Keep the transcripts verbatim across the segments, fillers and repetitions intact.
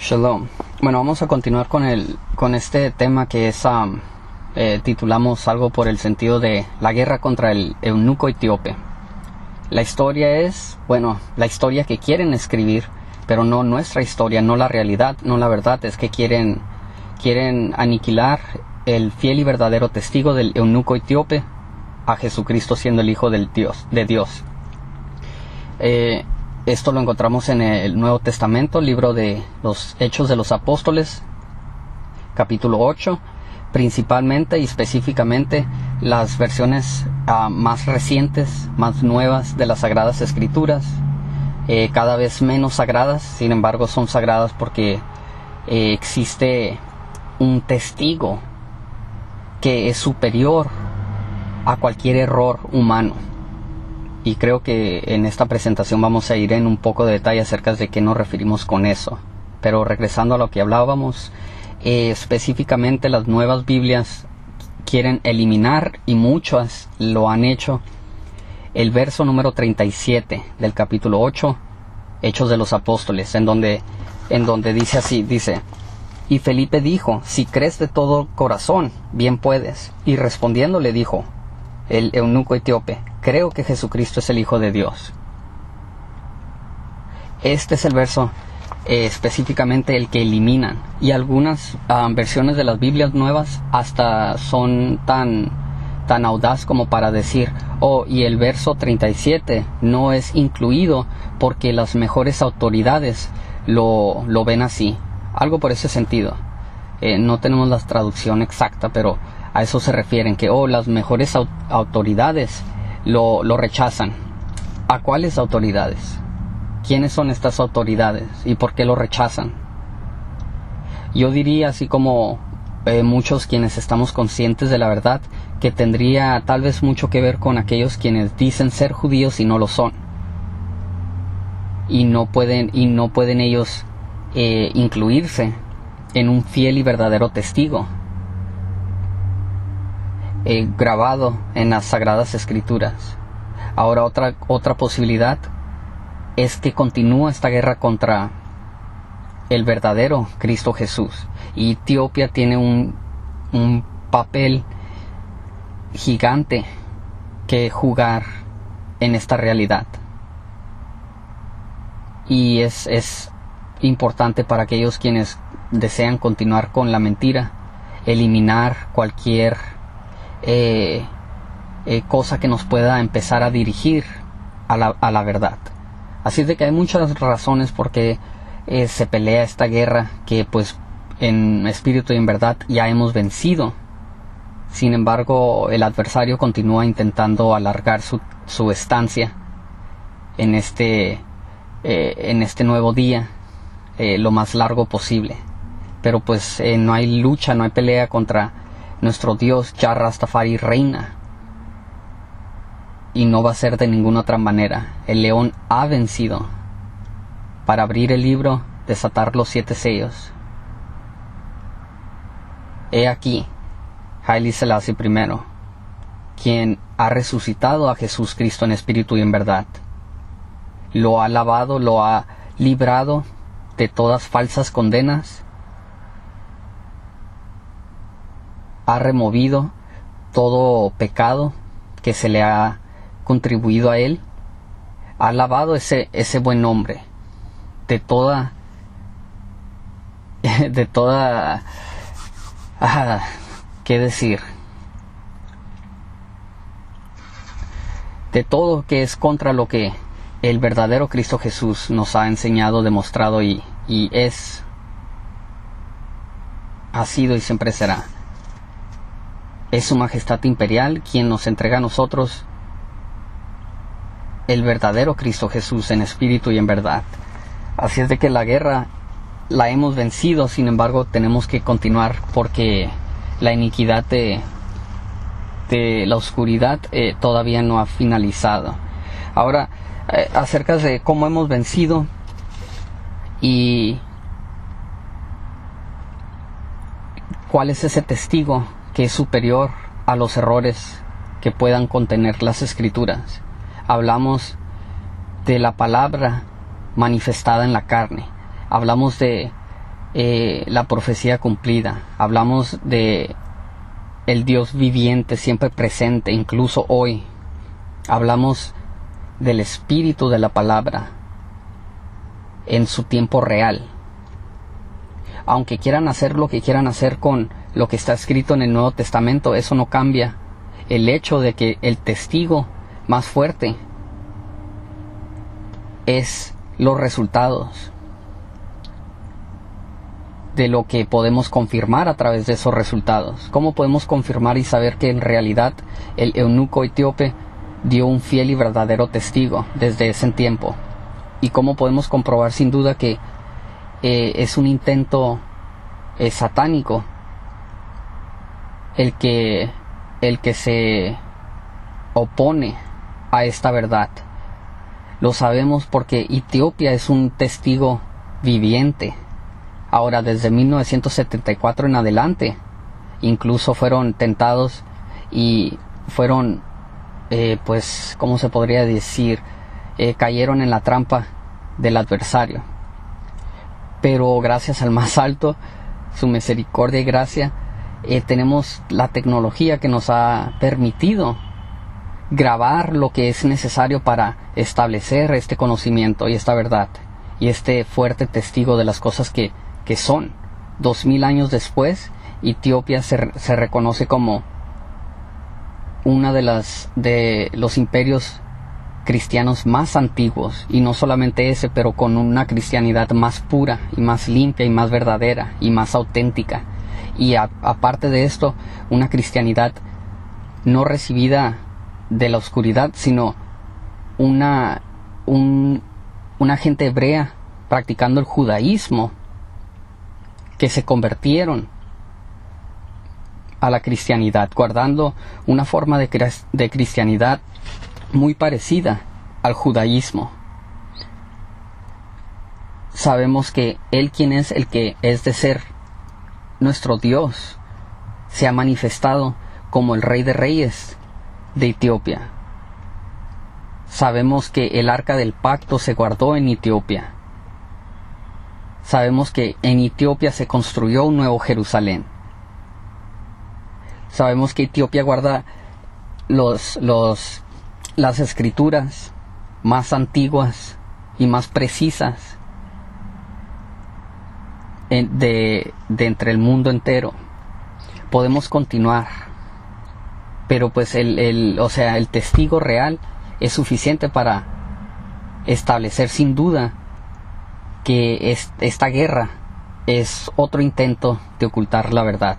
Shalom. Bueno, vamos a continuar con el con este tema que es um, eh, titulamos algo por el sentido de la guerra contra el eunuco etíope. La historia es, bueno, la historia que quieren escribir, pero no nuestra historia, no la realidad, no la verdad. Es que quieren quieren aniquilar el fiel y verdadero testigo del eunuco etíope, a Jesucristo siendo el Hijo del Dios, de Dios. Eh, Esto lo encontramos en el Nuevo Testamento, libro de los Hechos de los Apóstoles, capítulo ocho, principalmente y específicamente las versiones uh, más recientes, más nuevas de las Sagradas Escrituras, eh, cada vez menos sagradas, sin embargo son sagradas porque eh, existe un testigo que es superior a cualquier error humano. Y creo que en esta presentación vamos a ir en un poco de detalle acerca de qué nos referimos con eso. Pero regresando a lo que hablábamos, eh, específicamente las nuevas Biblias quieren eliminar, y muchas lo han hecho, el verso número treinta y siete del capítulo ocho, Hechos de los Apóstoles, en donde, en donde dice así, dice: y Felipe dijo, si crees de todo corazón, bien puedes. Y respondiendo le dijo el eunuco etíope, creo que Jesucristo es el Hijo de Dios. Este es el verso eh, específicamente el que eliminan. Y algunas uh, versiones de las Biblias nuevas hasta son tan, tan audaz como para decir, oh, y el verso treinta y siete no es incluido porque las mejores autoridades lo, lo ven así. Algo por ese sentido. Eh, no tenemos la traducción exacta, pero a eso se refieren, que oh, las mejores au- autoridades Lo, lo rechazan. ¿A cuáles autoridades? ¿Quiénes son estas autoridades? ¿Y por qué lo rechazan? Yo diría, así como eh, muchos quienes estamos conscientes de la verdad, que tendría tal vez mucho que ver con aquellos quienes dicen ser judíos y no lo son. Y no pueden, y no pueden ellos eh, incluirse en un fiel y verdadero testigo Eh, grabado en las Sagradas Escrituras. Ahora otra, otra posibilidad es que continúa esta guerra contra el verdadero Cristo Jesús. Y Etiopía tiene un, un papel gigante que jugar en esta realidad. Y es, es importante para aquellos quienes desean continuar con la mentira, eliminar cualquier Eh, eh, cosa que nos pueda empezar a dirigir a la, a la verdad. Así es de que hay muchas razones por qué eh, se pelea esta guerra, que pues en espíritu y en verdad ya hemos vencido. Sin embargo, el adversario continúa intentando alargar su, su estancia en este, eh, en este nuevo día eh, lo más largo posible. Pero pues eh, no hay lucha, no hay pelea contra nuestro Dios. Yah Rastafari reina, y no va a ser de ninguna otra manera. El león ha vencido. Para abrir el libro, desatar los siete sellos. He aquí, Haile Selassie primero, quien ha resucitado a Jesús Cristo en espíritu y en verdad. Lo ha lavado, lo ha librado de todas falsas condenas. Ha removido todo pecado que se le ha contribuido a él. Ha lavado ese, ese buen nombre de toda, de toda, ah, ¿qué decir? De todo que es contra lo que el verdadero Cristo Jesús nos ha enseñado, demostrado y, y es, ha sido y siempre será. Es su majestad imperial quien nos entrega a nosotros el verdadero Cristo Jesús en espíritu y en verdad. Así es de que la guerra la hemos vencido, sin embargo tenemos que continuar porque la iniquidad de, de la oscuridad eh, todavía no ha finalizado. Ahora, eh, acerca de cómo hemos vencido y cuál es ese testigo que es superior a los errores que puedan contener las Escrituras. Hablamos de la palabra manifestada en la carne. Hablamos de eh, la profecía cumplida. Hablamos de el Dios viviente, siempre presente, incluso hoy. Hablamos del espíritu de la palabra en su tiempo real. Aunque quieran hacer lo que quieran hacer con lo que está escrito en el Nuevo Testamento, eso no cambia el hecho de que el testigo más fuerte es los resultados de lo que podemos confirmar a través de esos resultados. ¿Cómo podemos confirmar y saber que en realidad el eunuco etíope dio un fiel y verdadero testigo desde ese tiempo? ¿Y cómo podemos comprobar sin duda que eh, es un intento eh, satánico el que, el que se opone a esta verdad? Lo sabemos porque Etiopía es un testigo viviente. Ahora, desde mil novecientos setenta y cuatro en adelante, incluso fueron tentados y fueron, eh, pues, ¿cómo se podría decir? Eh, cayeron en la trampa del adversario. Pero gracias al más alto, su misericordia y gracia, eh, tenemos la tecnología que nos ha permitido grabar lo que es necesario para establecer este conocimiento y esta verdad y este fuerte testigo de las cosas que que son. Dos mil años después, Etiopía se, se reconoce como una de las de los imperios cristianos más antiguos, y no solamente ese, pero con una cristianidad más pura y más limpia y más verdadera y más auténtica. Y a, aparte de esto, una cristianidad no recibida de la oscuridad, sino una un, una gente hebrea practicando el judaísmo, que se convirtieron a la cristianidad, guardando una forma de, de cristianidad muy parecida al judaísmo. Sabemos que Él, quien es el que es de ser nuestro Dios, se ha manifestado como el Rey de Reyes de Etiopía. Sabemos que el arca del pacto se guardó en Etiopía. Sabemos que en Etiopía se construyó un nuevo Jerusalén. Sabemos que Etiopía guarda los, los, las escrituras más antiguas y más precisas en, de, de entre el mundo entero. Podemos continuar, pero pues el, el, o sea, el testigo real es suficiente para establecer sin duda que es, esta guerra es otro intento de ocultar la verdad.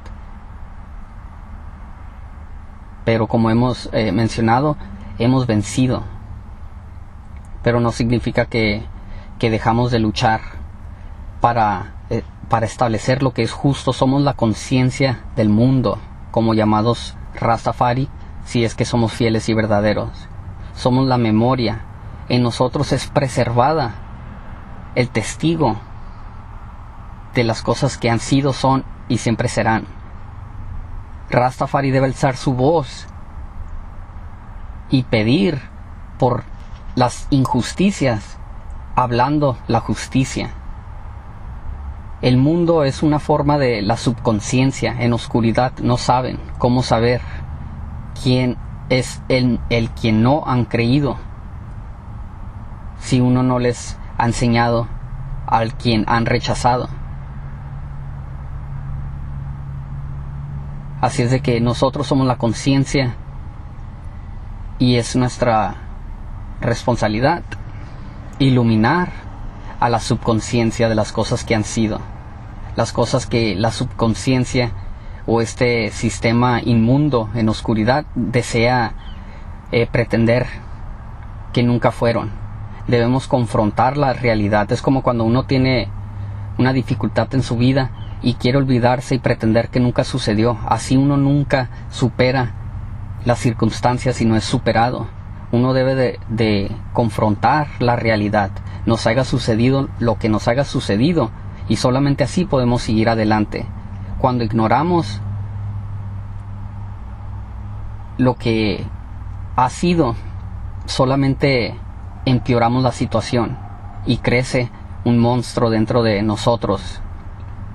Pero como hemos eh, mencionado, hemos vencido. Pero no significa que, que dejamos de luchar para, eh, para establecer lo que es justo. Somos la conciencia del mundo, como llamados Rastafari, si es que somos fieles y verdaderos. Somos la memoria. En nosotros es preservada el testigo de las cosas que han sido, son y siempre serán. Rastafari debe alzar su voz y pedir por las injusticias, hablando la justicia. El mundo es una forma de la subconsciencia. En oscuridad no saben cómo saber quién es el, el quien no han creído, si uno no les ha enseñado al quien han rechazado. Así es de que nosotros somos la conciencia y es nuestra responsabilidad iluminar a la subconsciencia de las cosas que han sido, las cosas que la subconsciencia o este sistema inmundo en oscuridad desea eh, pretender que nunca fueron. Debemos confrontar la realidad. Es como cuando uno tiene una dificultad en su vida y quiere olvidarse y pretender que nunca sucedió. Así uno nunca supera las circunstancias y no es superado. Uno debe de, de confrontar la realidad, nos haya sucedido lo que nos haya sucedido, y solamente así podemos seguir adelante. Cuando ignoramos lo que ha sido, solamente empeoramos la situación y crece un monstruo dentro de nosotros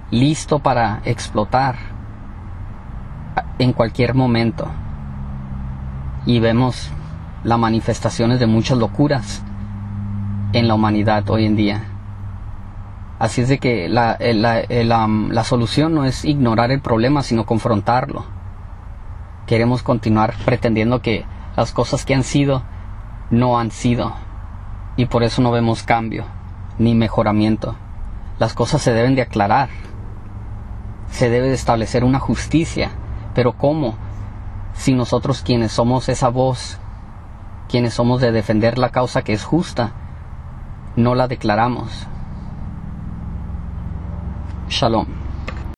listo para explotar en cualquier momento. Y vemos las manifestaciones de muchas locuras en la humanidad hoy en día. Así es de que la, la, la, la solución no es ignorar el problema, sino confrontarlo. Queremos continuar pretendiendo que las cosas que han sido no han sido, y por eso no vemos cambio ni mejoramiento. Las cosas se deben de aclarar, se debe de establecer una justicia, pero ¿cómo? Si nosotros, quienes somos esa voz, quienes somos de defender la causa que es justa, no la declaramos. Shalom.